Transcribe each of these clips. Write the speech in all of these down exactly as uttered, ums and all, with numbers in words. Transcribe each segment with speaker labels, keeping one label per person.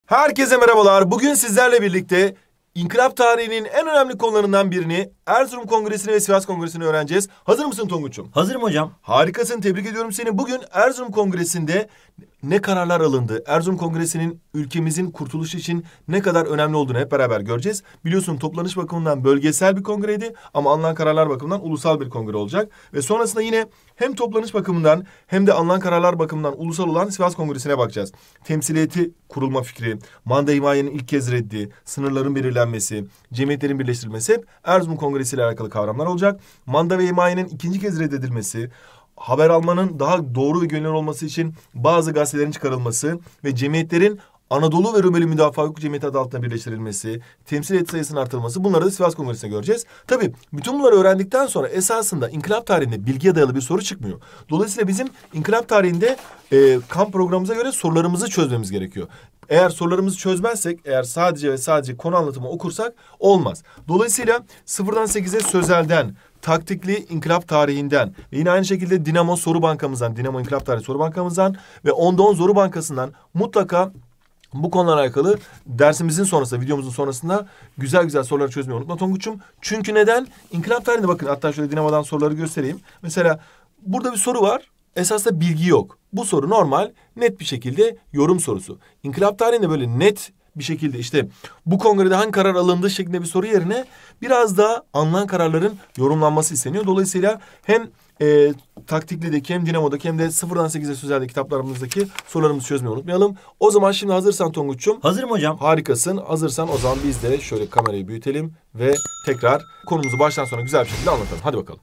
Speaker 1: Herkese merhabalar. Bugün sizlerle birlikte İnkılap tarihinin en önemli konularından birini Erzurum Kongresi'ni ve Sivas Kongresi'ni öğreneceğiz. Hazır mısın Tonguç'um?
Speaker 2: Hazırım hocam.
Speaker 1: Harikasın, tebrik ediyorum seni. Bugün Erzurum Kongresi'nde ne kararlar alındı? Erzurum Kongresi'nin ülkemizin kurtuluşu için ne kadar önemli olduğunu hep beraber göreceğiz. Biliyorsun toplanış bakımından bölgesel bir kongreydi ama alınan kararlar bakımından ulusal bir kongre olacak. Ve sonrasında yine hem toplanış bakımından hem de alınan kararlar bakımından ulusal olan Sivas Kongresi'ne bakacağız. Temsiliyeti kurulma fikri, manda himayenin ilk kez reddi, sınırların belirlenmesi, cemiyetlerin birleştirilmesi hep Erzurum Kongresi ile alakalı kavramlar olacak. Manda ve himayenin ikinci kez reddedilmesi, haber almanın daha doğru ve güvenilir olması için bazı gazetelerin çıkarılması ve cemiyetlerin Anadolu ve Rumeli Müdafaa Hukuk Cemiyeti adı altında birleştirilmesi, temsiliyet sayısının artırılması, bunları da Sivas Kongresi'nde göreceğiz. Tabii bütün bunları öğrendikten sonra esasında inkılap tarihinde bilgiye dayalı bir soru çıkmıyor. Dolayısıyla bizim inkılap tarihinde e, kamp programımıza göre sorularımızı çözmemiz gerekiyor. Eğer sorularımızı çözmezsek, eğer sadece ve sadece konu anlatımı okursak olmaz. Dolayısıyla sıfırdan sekize sözelden, taktikli inkılap tarihinden ve yine aynı şekilde Dinamo Soru Bankamızdan, Dinamo İnkılap Tarihi Soru Bankamızdan ve onda on Soru Bankası'ndan mutlaka bu konularla alakalı dersimizin sonrasında, videomuzun sonrasında güzel güzel soruları çözmeyi unutma Tonguç'um. Çünkü neden? İnkılap tarihinde bakın, hatta şöyle Dinamo'dan soruları göstereyim. Mesela burada bir soru var. Esasında bilgi yok. Bu soru normal, net bir şekilde yorum sorusu. İnkılap tarihinde böyle net bir şekilde işte bu kongrede hangi karar alındı şeklinde bir soru yerine biraz daha alınan kararların yorumlanması isteniyor. Dolayısıyla hem e, taktiklideki hem Dinamo'daki hem de sıfırdan sekize sözel'de kitaplarımızdaki sorularımızı çözmeyi unutmayalım. O zaman şimdi hazırsan Tonguç'um.
Speaker 2: Hazırım hocam.
Speaker 1: Harikasın. Hazırsan o zaman biz de şöyle kamerayı büyütelim ve tekrar konumuzu baştan sona güzel bir şekilde anlatalım. Hadi bakalım.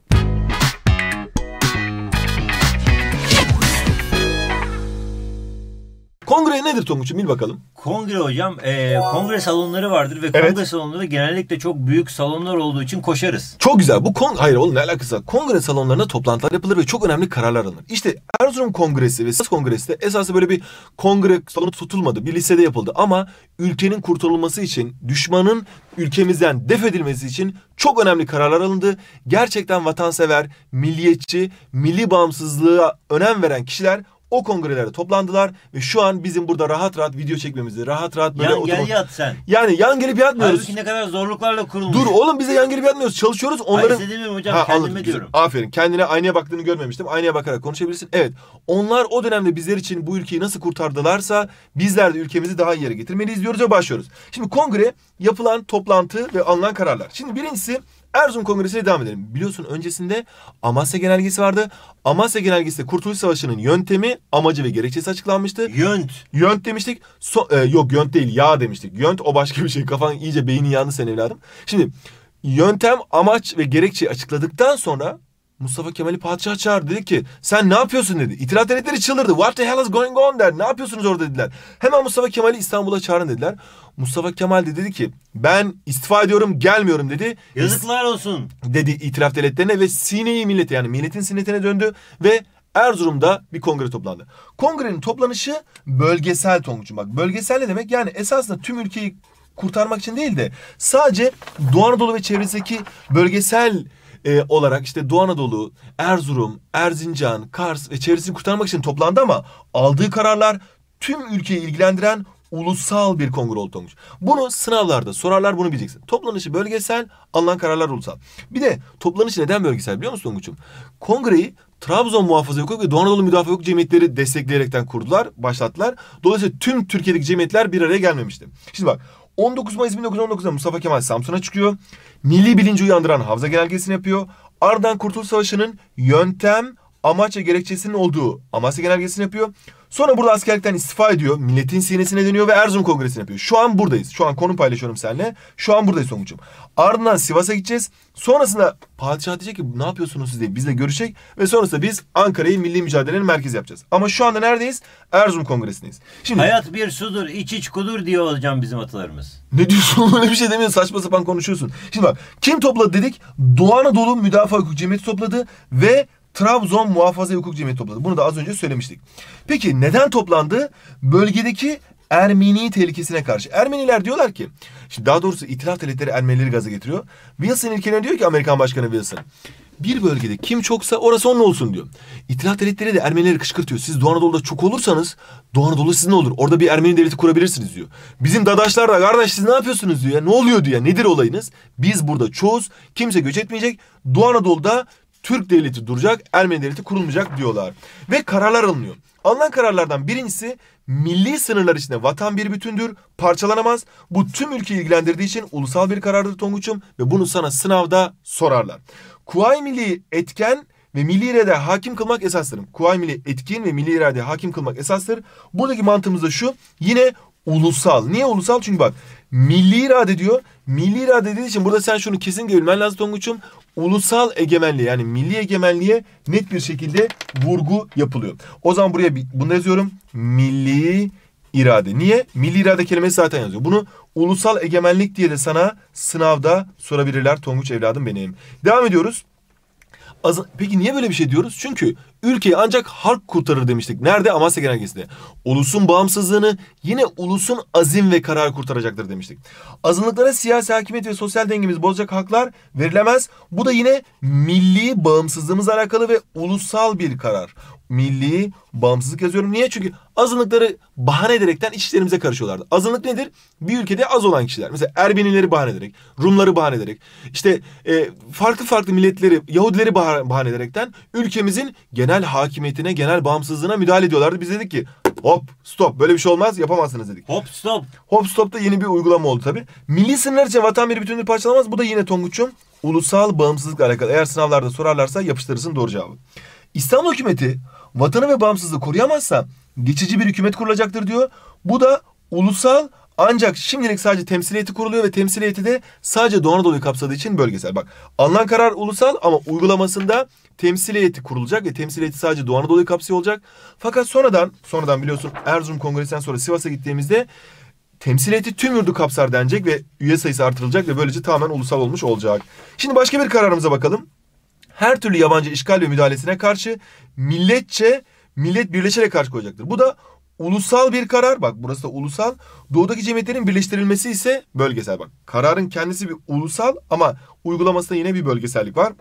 Speaker 1: Kongre nedir Tonguç'um, bil bakalım.
Speaker 2: Kongre hocam, e, kongre salonları vardır ve
Speaker 1: Evet.
Speaker 2: kongre salonları genellikle çok büyük salonlar olduğu için koşarız.
Speaker 1: Çok güzel. Bu kon hayır oğlum, ne alakası var? Kongre salonlarında toplantılar yapılır ve çok önemli kararlar alınır. İşte Erzurum Kongresi ve Sivas Kongresi de esasında böyle bir kongre salonu tutulmadı. Bir lisede yapıldı ama ülkenin kurtulması için, düşmanın ülkemizden def edilmesi için çok önemli kararlar alındı. Gerçekten vatansever, milliyetçi, milli bağımsızlığa önem veren kişiler o kongrelerde toplandılar ve şu an bizim burada rahat rahat video çekmemizi, rahat rahat böyle
Speaker 2: Yan
Speaker 1: oturma...
Speaker 2: gel yat sen.
Speaker 1: Yani yan gelip yatmıyoruz.
Speaker 2: Halbuki ne kadar zorluklarla kurulmuş.
Speaker 1: Dur oğlum, bize yan gelip yatmıyoruz. Çalışıyoruz. Onların...
Speaker 2: Hayır, demiyorum hocam,
Speaker 1: Ha,
Speaker 2: kendime
Speaker 1: anladım,
Speaker 2: diyorum.
Speaker 1: güzel. Aferin. Kendine aynaya baktığını görmemiştim. Aynaya bakarak konuşabilirsin. Evet. Onlar o dönemde bizler için bu ülkeyi nasıl kurtardılarsa bizler de ülkemizi daha iyi yere getirmeliyiz diyoruz ve başlıyoruz. Şimdi kongre, yapılan toplantı ve alınan kararlar. Şimdi birincisi Erzurum Kongresi'ne devam edelim. Biliyorsun öncesinde Amasya Genelgesi vardı. Amasya Genelgesi'de Kurtuluş Savaşı'nın yöntemi, amacı ve gerekçesi açıklanmıştı.
Speaker 2: Yönt.
Speaker 1: Yönt demiştik. So, e, yok yönt değil, yağ demiştik. Yönt o başka bir şey. Kafan iyice, beynin yandı sen evladım. Şimdi yöntem, amaç ve gerekçeyi açıkladıktan sonra Mustafa Kemal'i padişah çağırdı. Dedi ki sen ne yapıyorsun dedi. İtilaf devletleri çıldırdı. What the hell is going on der. Ne yapıyorsunuz orada dediler. Hemen Mustafa Kemal'i İstanbul'a çağırın dediler. Mustafa Kemal de dedi ki ben istifa ediyorum, gelmiyorum dedi.
Speaker 2: Yazıklar olsun
Speaker 1: Dedi itilaf devletlerine ve sineyi millete, yani milletin sinetine döndü ve Erzurum'da bir kongre toplandı. Kongrenin toplanışı bölgesel Tonguç'um, bak bölgesel ne demek? Yani esasında tüm ülkeyi kurtarmak için değil de sadece Doğu Anadolu ve çevresindeki bölgesel e, olarak işte Doğu Anadolu, Erzurum, Erzincan, Kars ve çevresini kurtarmak için toplandı ama aldığı kararlar tüm ülkeyi ilgilendiren ulusal bir kongre oldu Tonguç. Bunu sınavlarda sorarlar, bunu bileceksin. Toplanışı bölgesel, alınan kararlar ulusal. Bir de toplanışı neden bölgesel biliyor musun Tonguç'um? Kongreyi Trabzon Muhafaza Hukuk ve Doğu Anadolu Müdafaa Hukuk Cemiyetleri destekleyerekten kurdular, başlattılar. Dolayısıyla tüm Türkiye'deki cemiyetler bir araya gelmemişti. Şimdi bak, on dokuz Mayıs bin dokuz yüz on dokuz'da Mustafa Kemal Samsun'a çıkıyor. Milli bilinci uyandıran Havza Genelgesi'ni yapıyor. Ardından Kurtuluş Savaşı'nın yöntem, amaç ve gerekçesinin olduğu Amasya Genelgesi'ni yapıyor. Sonra burada askerlikten istifa ediyor. Milletin sinesine dönüyor ve Erzurum Kongresi'ni yapıyor. Şu an buradayız. Şu an konu paylaşıyorum seninle. Şu an buradayız Tonguç'um. Ardından Sivas'a gideceğiz. Sonrasında padişah diyecek ki ne yapıyorsunuz siz diye bizle görüşecek. Ve sonrasında biz Ankara'yı milli mücadelenin merkezi yapacağız. Ama şu anda neredeyiz? Erzurum Kongresi'ndeyiz. Şimdi,
Speaker 2: hayat bir sudur, iç iç kudur diyor hocam bizim atalarımız.
Speaker 1: ne diyorsun? Öyle bir şey demiyorsun. Saçma sapan konuşuyorsun. Şimdi bak, kim topladı dedik? Doğu Anadolu Müdafaa Hukuk Cemiyeti topladı ve Trabzon Muhafaza Hukuk Cemiyeti topladı. Bunu da az önce söylemiştik. Peki neden toplandı? Bölgedeki Ermeni tehlikesine karşı. Ermeniler diyorlar ki, şimdi daha doğrusu İtilaf devletleri Ermenileri gaza getiriyor. Wilson ilkeleri diyor ki Amerikan Başkanı Wilson, Bir bölgede kim çoksa orası onun olsun diyor. İttihat devletleri de Ermenileri kışkırtıyor. Siz Doğu Anadolu'da çok olursanız Doğu Anadolu sizin olur. Orada bir Ermeni devleti kurabilirsiniz diyor. Bizim dadaşlar da kardeş siz ne yapıyorsunuz diyor. Ya, ne oluyor diyor. Nedir olayınız? Biz burada çoğuz. Kimse göç etmeyecek. Doğu Anadolu'da Türk devleti duracak. Ermeni devleti kurulmayacak diyorlar. Ve kararlar alınıyor. Alınan kararlardan birincisi milli sınırlar içinde vatan bir bütündür, parçalanamaz. Bu tüm ülkeyi ilgilendirdiği için ulusal bir karardır Tonguç'um ve bunu sana sınavda sorarlar. Kuvayi Milli etken ve milli iradeye hakim kılmak esastır. Kuvayi Milli etkin ve milli iradeye hakim kılmak esastır. Buradaki mantığımız da şu, yine ulusal. Niye ulusal? Çünkü bak milli irade diyor. Milli irade dediği için burada sen şunu kesinlikle bilmen lazım Tonguç'um. Ulusal egemenliğe yani milli egemenliğe net bir şekilde vurgu yapılıyor. O zaman buraya bunu yazıyorum. Milli irade. Niye? Milli irade kelimesi zaten yazıyor. Bunu ulusal egemenlik diye de sana sınavda sorabilirler Tonguç evladım benim. Devam ediyoruz. Az, peki niye böyle bir şey diyoruz? Çünkü ülkeyi ancak halk kurtarır demiştik. Nerede? Amasya Genelgesi'nde. Ulusun bağımsızlığını yine ulusun azim ve kararı kurtaracaktır demiştik. Azınlıklara siyasi hakimiyet ve sosyal dengemizi bozacak haklar verilemez. Bu da yine milli bağımsızlığımızla alakalı ve ulusal bir karar. Milli bağımsızlık yazıyorum. Niye? Çünkü azınlıkları bahane ederekten iç işlerimize karışıyorlardı. Azınlık nedir? Bir ülkede az olan kişiler. Mesela Ermenileri bahane ederek, Rumları bahane ederek, işte e, farklı farklı milletleri, Yahudileri bahane ederekten ülkemizin genel hakimiyetine, genel bağımsızlığına müdahale ediyorlardı. Biz dedik ki hop stop böyle bir şey olmaz yapamazsınız dedik.
Speaker 2: Hop stop.
Speaker 1: Hop stop da yeni bir uygulama oldu tabii. Milli sınırlar için vatan bir bütünlüğü parçalamaz. Bu da yine Tonguç'um ulusal bağımsızlıkla alakalı. Eğer sınavlarda sorarlarsa yapıştırırsın doğru cevabı. İstanbul hükümeti vatanı ve bağımsızlığı koruyamazsa geçici bir hükümet kurulacaktır diyor. Bu da ulusal ancak şimdilik sadece temsiliyeti kuruluyor ve temsiliyeti de sadece Doğu Anadolu'yu kapsadığı için bölgesel. Bak alınan karar ulusal ama uygulamasında temsiliyeti kurulacak ve temsiliyeti sadece Doğu Anadolu'yu kapsıyor olacak. Fakat sonradan sonradan biliyorsun Erzurum Kongresi'nden sonra Sivas'a gittiğimizde temsiliyeti tüm yurdu kapsar denecek ve üye sayısı artırılacak ve böylece tamamen ulusal olmuş olacak. Şimdi başka bir kararımıza bakalım. Her türlü yabancı işgal ve müdahalesine karşı milletçe, millet birleşerek karşı koyacaktır. Bu da ulusal bir karar. Bak burası da ulusal. Doğudaki cemiyetlerin birleştirilmesi ise bölgesel. Bak kararın kendisi bir ulusal ama uygulamasında yine bir bölgesellik var.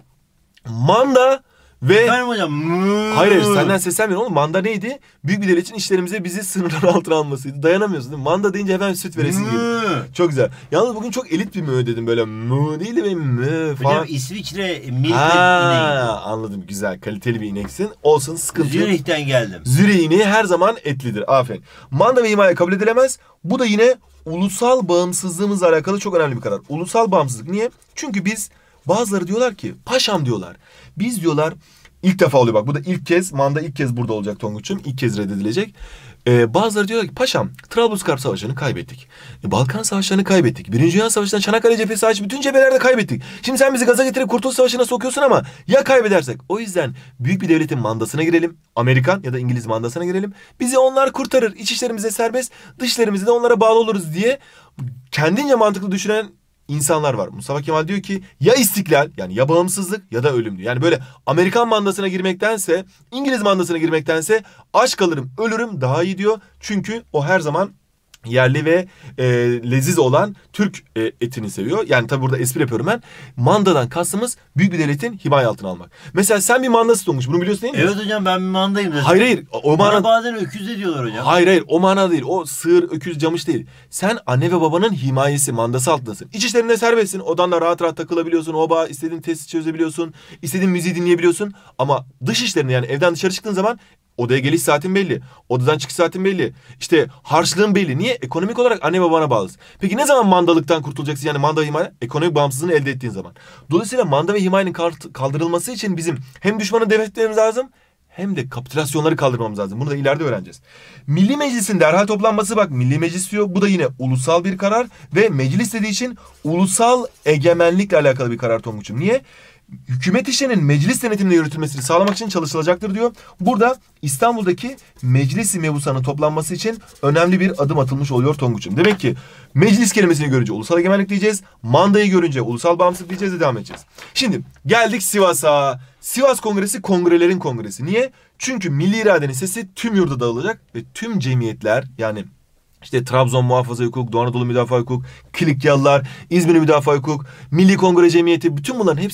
Speaker 1: Manda ve...
Speaker 2: Efendim hocam.
Speaker 1: Hayır hayır senden seslenmiyorum oğlum. Manda neydi? Büyük bir devletin işlerimize bizi sınırlar altına almasıydı. Dayanamıyorsun değil mi? Manda deyince hemen süt veresin gibi. Çok güzel. Yalnız bugün çok elit bir mü dedim böyle mü değil de benim mü falan.
Speaker 2: Hocam İsviçre milk ineği.
Speaker 1: Anladım güzel kaliteli bir ineksin. Olsun sıkıntı yok.
Speaker 2: Zürih'ten geldim.
Speaker 1: Zürih ineği her zaman etlidir. Aferin. Manda ve himaye kabul edilemez. Bu da yine ulusal bağımsızlığımızla alakalı çok önemli bir karar. Ulusal bağımsızlık niye? Çünkü biz bazıları diyorlar ki paşam diyorlar. Biz diyorlar ilk defa oluyor bak bu da ilk kez manda ilk kez burada olacak Tonguç'um ilk kez reddedilecek. Ee, bazıları diyorlar ki paşam Trablusgarp Savaşı'nı kaybettik. E, Balkan Savaşları'nı kaybettik. Birinci Dünya Savaşı'ndan Çanakkale cephesi hariç bütün cephelerde kaybettik. Şimdi sen bizi gaza getirip Kurtuluş Savaşı'na sokuyorsun ama ya kaybedersek? O yüzden büyük bir devletin mandasına girelim. Amerikan ya da İngiliz mandasına girelim. Bizi onlar kurtarır. İç işlerimize serbest, dışlarımızda de onlara bağlı oluruz diye kendince mantıklı düşünen İnsanlar var. Mustafa Kemal diyor ki ya istiklal yani ya bağımsızlık ya da ölüm diyor. Yani böyle Amerikan mandasına girmektense İngiliz mandasına girmektense aç kalırım ölürüm daha iyi diyor. Çünkü o her zaman yerli ve e, leziz olan Türk e, etini seviyor. Yani tabi burada espri yapıyorum ben. Mandadan kastımız büyük bir devletin himaye altına almak. Mesela sen bir mandası olmuş. Bunu biliyorsun değil mi?
Speaker 2: Evet hocam ben bir mandayım dedim.
Speaker 1: Hayır hayır. O
Speaker 2: Bana
Speaker 1: mana...
Speaker 2: bazen öküz de diyorlar hocam.
Speaker 1: Hayır hayır o mana değil. O sığır, öküz, camış değil. Sen anne ve babanın himayesi, mandası altındasın. İç işlerinde serbestsin. Odanda rahat rahat takılabiliyorsun. Oba istediğin testi çözebiliyorsun. İstediğin müziği dinleyebiliyorsun. Ama dış işlerinde yani evden dışarı çıktığın zaman odaya geliş saatin belli. Odadan çıkış saatin belli. İşte harçlığın belli. Niye? Ekonomik olarak anne babana bağlısın. Peki ne zaman mandalıktan kurtulacaksın? Yani manda ve himaye ekonomik bağımsızlığını elde ettiğin zaman. Dolayısıyla manda ve himayenin kaldırılması için bizim hem düşmanı def etmemiz lazım hem de kapitülasyonları kaldırmamız lazım. Bunu da ileride öğreneceğiz. Milli Meclis'in derhal toplanması bak Milli Meclis diyor. Bu da yine ulusal bir karar ve meclis dediği için ulusal egemenlikle alakalı bir karar Tonguç'um. Niye? Hükümet işlerinin meclis denetiminde yürütülmesini sağlamak için çalışılacaktır diyor. Burada İstanbul'daki meclis-i mebusanın toplanması için önemli bir adım atılmış oluyor Tonguç'um. Demek ki meclis kelimesini görünce ulusal egemenlik diyeceğiz. Mandayı görünce ulusal bağımsızlık diyeceğiz ve devam edeceğiz. Şimdi geldik Sivas'a. Sivas Kongresi kongrelerin kongresi. Niye? Çünkü milli iradenin sesi tüm yurda dağılacak ve tüm cemiyetler yani İşte Trabzon Muhafaza Hukuk, Doğu Anadolu Müdafaa Hukuk, Kilikyalılar, İzmir Müdafaa Hukuk, Milli Kongre Cemiyeti bütün bunların hepsi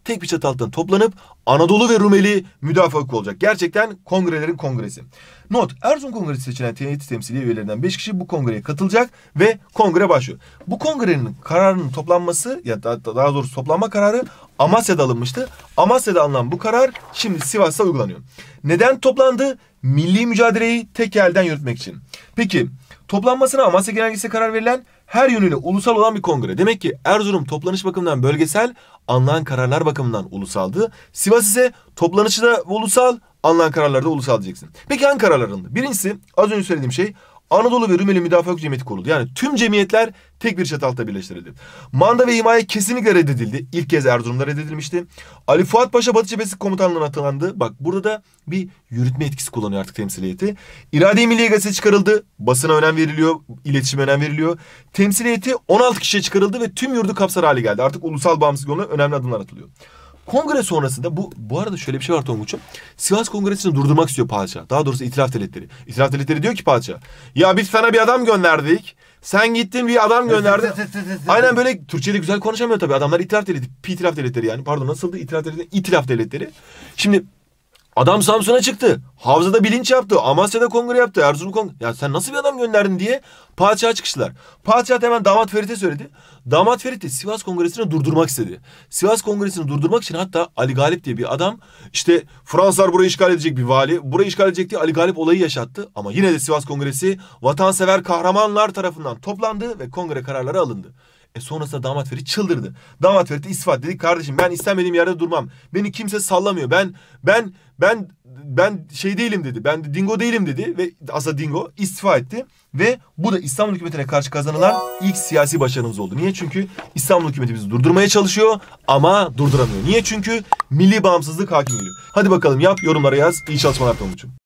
Speaker 1: tek bir çatı altında toplanıp Anadolu ve Rumeli müdafaa hukuku olacak. Gerçekten kongrelerin kongresi. Not: Erzurum Kongresi seçilen heyeti temsili üyelerinden beş kişi bu kongreye katılacak ve kongre başlıyor. Bu kongrenin kararının toplanması ya da daha doğrusu toplanma kararı Amasya'da alınmıştı. Amasya'da alınan bu karar şimdi Sivas'ta uygulanıyor. Neden toplandı? Milli mücadeleyi tek elden yürütmek için. Peki toplanmasına Amasya Genelgesi'ne karar verilen her yönüyle ulusal olan bir kongre. Demek ki Erzurum toplanış bakımından bölgesel, alınan kararlar bakımından ulusaldı. Sivas ise toplanışı da ulusal, alınan kararlarda ulusal diyeceksin. Peki hangi kararlar alındı? Birincisi az önce söylediğim şey Anadolu ve Rumeli Müdafaa Hukuku Cemiyeti kuruldu. Yani tüm cemiyetler tek bir çatı altında birleştirildi. Manda ve himaye kesinlikle reddedildi. İlk kez Erzurum'da reddedilmişti. Ali Fuat Paşa Batı Cephesi Komutanlığı'na atandı. Bak burada da bir yürütme etkisi kullanıyor artık temsiliyeti. İrade-i Milliye Gazetesi çıkarıldı. Basına önem veriliyor. İletişime önem veriliyor. Temsiliyeti on altı kişiye çıkarıldı ve tüm yurdu kapsar hale geldi. Artık ulusal bağımsızlık yoluna önemli adımlar atılıyor. Kongre sonrasında bu bu arada şöyle bir şey var Tonguç'um. Sivas Kongresi'ni durdurmak istiyor padişah. Daha doğrusu İtilaf Devletleri. İtilaf Devletleri diyor ki padişah, ya biz sana bir adam gönderdik. Sen gittin bir adam gönderdin. Aynen böyle Türkçe'de güzel konuşamıyor tabii. Adamlar İtilaf Devleti, İtilaf Devletleri yani. Pardon nasıldı? İtilaf Devletleri, İtilaf Devletleri. Şimdi adam Samsun'a çıktı. Havzada bilinç yaptı. Amasya'da kongre yaptı. Erzurum kongre. Ya sen nasıl bir adam gönderdin diye padişaha çıkıştılar. Padişah hemen damat Ferit'e söyledi. Damat Ferit de Sivas Kongresi'ni durdurmak istedi. Sivas Kongresi'ni durdurmak için hatta Ali Galip diye bir adam işte Fransızlar burayı işgal edecek bir vali. Burayı işgal edecek diye Ali Galip olayı yaşattı. Ama yine de Sivas Kongresi vatansever kahramanlar tarafından toplandı ve kongre kararları alındı. E sonrasında damat Ferit çıldırdı. Damat Ferit ispat dedi. Kardeşim ben istenmediğim yerde durmam. Beni kimse sallamıyor. Ben ben ben ben şey değilim dedi. Ben de dingo değilim dedi ve aslında dingo istifa etti ve bu da İstanbul hükümetine karşı kazanılan ilk siyasi başarımız oldu. Niye? Çünkü İstanbul hükümeti bizi durdurmaya çalışıyor ama durduramıyor. Niye? Çünkü milli bağımsızlık hakim geliyor. Hadi bakalım yap, yorumlara yaz. İyi çalışmalar Tonguç'um.